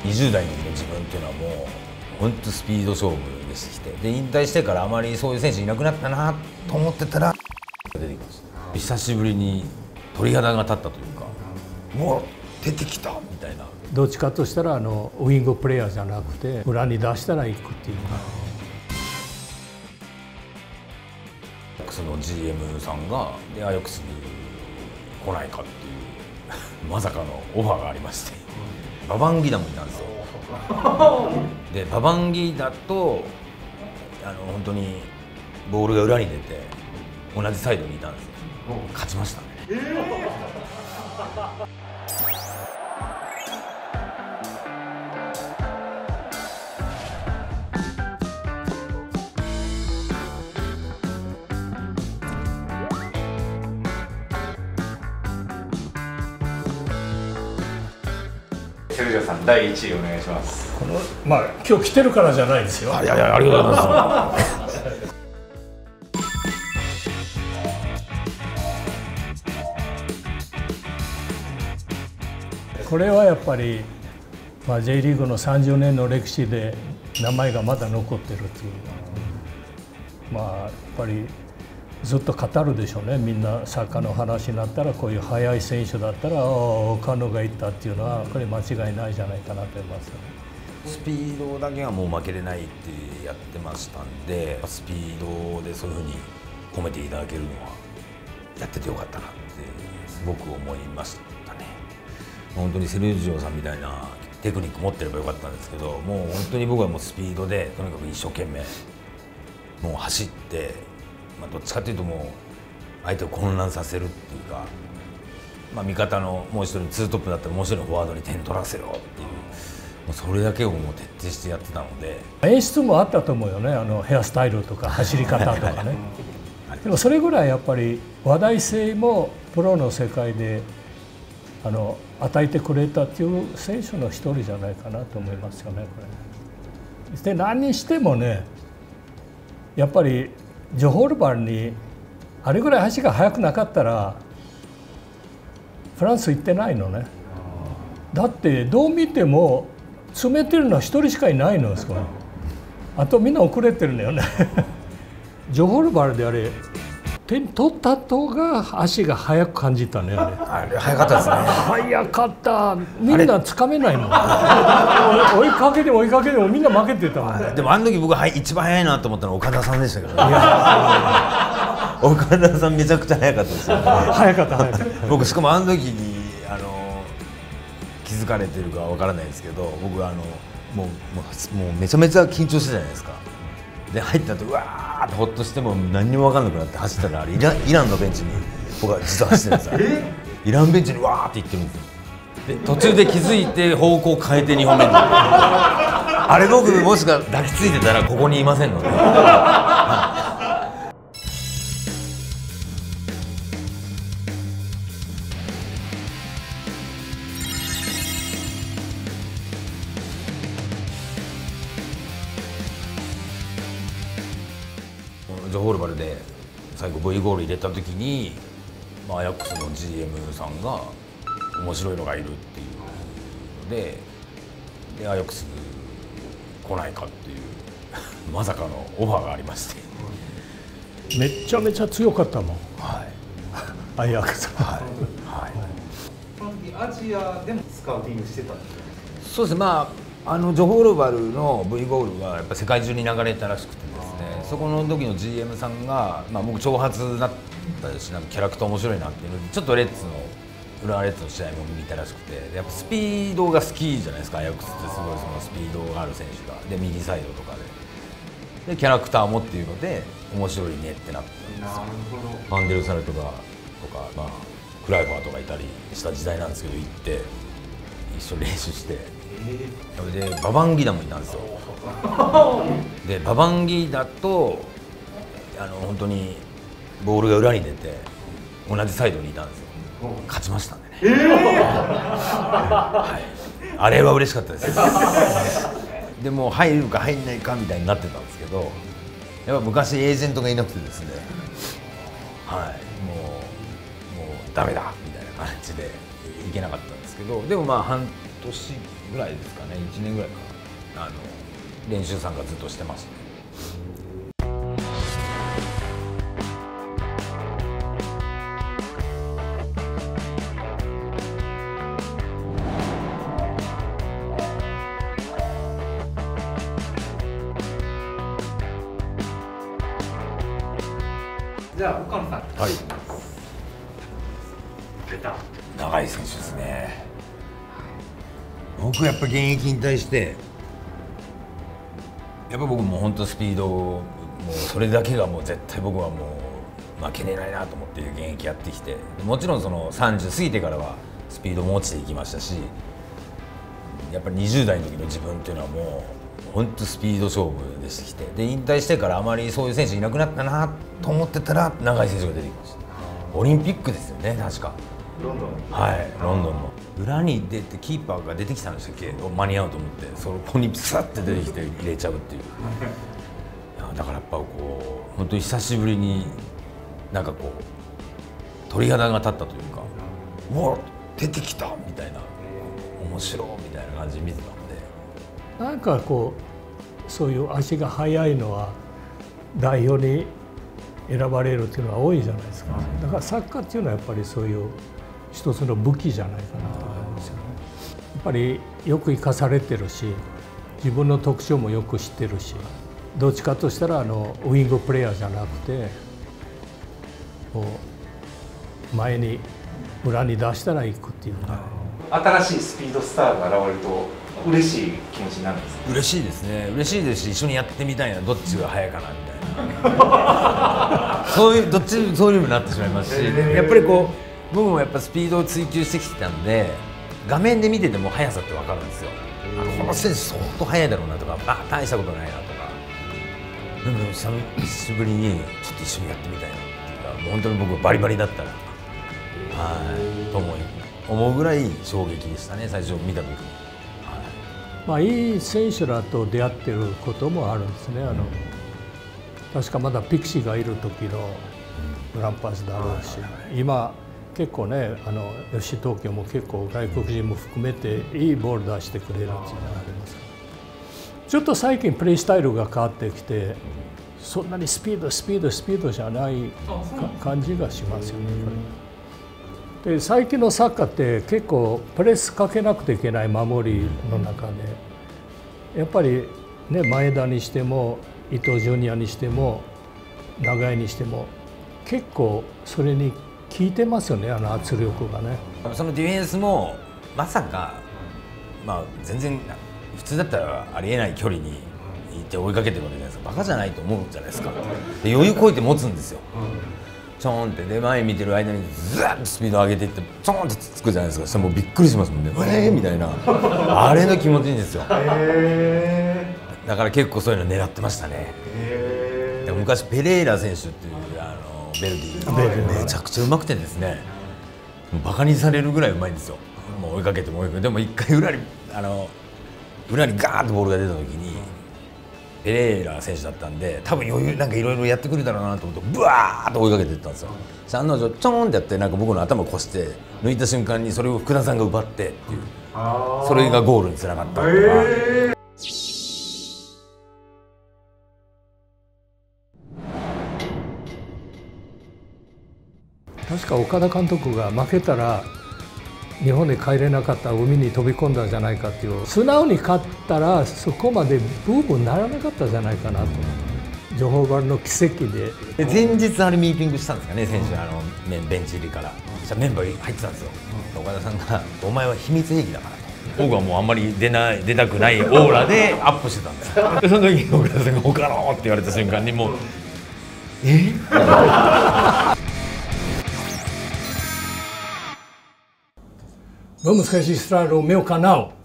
20代の時の自分っていうのはもう本当スピード勝負でしてで引退してからあまりそういう選手いなくなったなと思ってたら出てきました。久しぶりに鳥肌が立ったというかもう出てきたみたいな。 どっちかとしたらウイングプレーヤーじゃなくて裏に出したら行くっていうか。 アヤックスの GM さんがアヤックスに来ないかっていうまさかのオファーがありましてババンギダもいたんですよ。でババンギダと本当にボールが裏に出て同じサイドにいたんですよ。勝ちましたね。 セルジオさん、第1位お願いします。 まあ今日来てるからじゃないですよ。 いやいやありがとうございます。 これはやっぱり、J リーグの30年の歴史で名前がまだ残ってるっていう、やっぱりずっと語るでしょうね。みんなサッカーの話になったらこういう速い選手だったら岡野がいったっていうのはこれ間違いないじゃないかなと思います。 スピードだけはもう負けれないってやってましたんでスピードでそういうふうに褒めていただけるのはやっててよかったなってすごく思いましたね。本当にセルジオさんみたいなテクニック持ってればよかったんですけどもう本当に僕はもうスピードでとにかく一生懸命もう走って、どっちかというともう相手を混乱させるっていうか、味方のもう一人ツートップだったらもう一人のフォワードに点取らせろっていうもうそれだけをもう徹底してやってたので演出もあったと思うよね。ヘアスタイルとか走り方とかね。でもそれぐらいやっぱり話題性もプロの世界で与えてくれたっていう選手の一人じゃないかなと思いますよね。これで何にしてもねやっぱりジョホールバルにあれぐらい足が速くなかったらフランス行ってないのね。だってどう見ても詰めてるのは一人しかいないのですからあとみんな遅れてるのよね。ジョホールバルであれ点取った後が足が速く感じたね。 あれ速かったですね。 速かった。みんなつかめないもん。追いかけても追いかけてもみんな負けてたもんね。 でもあの時僕は一番速いなと思ったのは岡田さんでしたけど、ね、岡田さんめちゃくちゃ速かったですよ、ね、 速かった速かった。 僕しかもあの時に気づかれてるかわからないですけど僕もうめちゃめちゃ緊張してたじゃないですか。で入った後うわーってほっとしても何にも分かんなくなって走ったらあれイランのベンチに僕は実は走ってるんですよ。イランベンチにわーって行ってるんですよ。で途中で気づいて方向変えて2本目にあれ僕もしか抱きついてたらここにいませんので、ジョホールバルで最後 V ゴール入れた時に、アヤックスの GM さんが面白いのがいるっていうのでアヤックス来ないかっていうまさかのオファーがありましてめちゃめちゃ強かったもん。 はいアヤックスは。 アジアでもスカウティングしてたんですよ。 そうですね。ジョホールバルの V ゴールはやっぱ世界中に流れたらしくてですねそこの時の GM さんが、僕長髪だったしなんかキャラクター面白いなっていうのでちょっとレッツの浦和レッズの試合も見たらしくてやっぱスピードが好きじゃないですか。アヤックスってすごいそのスピードがある選手がで右サイドとかでキャラクターもっていうので面白いねってなったんですよ。 なるほど。 ファンデルサルとかクライファーとかいたりした時代なんですけど行って一緒に練習してそれでババンギダもいたんですよ。でババンギダと本当にボールが裏に出て同じサイドにいたんですよ。勝ちましたんでね、はい、あれは嬉しかったです。でも入るか入んないかみたいになってたんですけどやっぱ昔エージェントがいなくてですね、もうダメだみたいな感じでいけなかったんですけどでも半年ぐらいですかね、1年ぐらいかな、練習参加ずっとしてますね。 じゃあ岡野さん、 はい、 出た長い選手ですね。僕やっぱ現役引退してやっぱ僕も本当スピードもうそれだけがもう絶対僕はもう負けれないなと思って現役やってきて、もちろんその30過ぎてからはスピードも落ちていきましたし、やっぱり20代の時の自分っていうのはもう本当スピード勝負でしてきて、で引退してからあまりそういう選手いなくなったなと思ってたら長い選手が出てきました。オリンピックですよね、確か。 ロンドン。 はい、ロンドンの裏に出てキーパーが出てきたんでしたっけ、間に合うと思ってそこにピサッて出てきて入れちゃうっていう。いやだからやっぱこう本当に久しぶりになんかこう鳥肌が立ったというか、うわ出てきたみたいな、面白いみたいな感じで見てたんで、 なんかこうそういう足が速いのは代表に選ばれるっていうのは多いじゃないですか。だからサッカーっていうのはやっぱりそういう一つの武器じゃないかなと思うんですよね。やっぱりよく生かされてるし、自分の特徴もよく知ってるし、どっちかとしたらウイングプレーヤーじゃなくてこう前に裏に出したら行くっていうか、 新しいスピードスターが現れると嬉しい気持ちになるんですか？ 嬉しいですね。嬉しいですし、一緒にやってみたいな、どっちが速いかなみたいなそういうどっちそういうのになってしまいますし、やっぱりこう僕もやっぱスピードを追求してきてたんで、画面で見てても速さって分かるんですよ。この選手相当速いだろうなとか、大したことないなとか、でも久しぶりにちょっと一緒にやってみたいなっていうか、もう本当に僕バリバリだったらはいと思うぐらい衝撃でしたね、最初見た時に。 まあいい選手らと出会ってることもあるんですね。確かまだピクシーがいる時のグランパスだろうし、今結構ねFC 東京も結構外国人も含めていいボール出してくれるっていうのがありますから、ちょっと最近プレースタイルが変わってきて、そんなにスピードじゃない感じがしますよね。で最近のサッカーって結構プレスかけなくてはいけない守りの中で、やっぱりね前田にしても伊東純也にしても永井にしても結構それに効いてますよね、圧力がね。 そのディフェンスもまさか、全然普通だったらありえない距離に行って追いかけてるわけじゃないですか。バカじゃないと思うじゃないですか。で余裕こいて持つんですよ。ちょーんってで前見てる間にズッとスピード上げていってちょーんってつくじゃないですか。そしたらもうびっくりしますもんね。みたいなあれの気持ちいいんですよ。だから結構そういうの狙ってましたね。で昔ペレイラ選手っていうベルディめちゃくちゃうまくてですね、もうバカにされるぐらいうまいんですよ。もう追いかけてもでも一回裏にガーッとボールが出た時にペレイラ選手だったんで、多分余裕なんかいろいろやってくるだろうなと思ってブワーッと追いかけていったんですよ。案の定ちょーんってやってなんか僕の頭を越して抜いた瞬間にそれを福田さんが奪ってっていう、それがゴールにつながったとか。 確か岡田監督が負けたら日本で帰れなかったら海に飛び込んだんじゃないかっていう、素直に勝ったらそこまでブームにならなかったんじゃないかなと。ジョホバルの奇跡で前日ミーティングしたんですかね、選手ベンチ入りからそしたらメンバー入ってたんですよ。岡田さんが「お前は秘密兵器だから」と、僕はもうあんまり出たくないオーラでアップしてたんですよ。でその時に岡田さんが「岡野」って言われた瞬間にもう「え Vamos registrar o meu canal.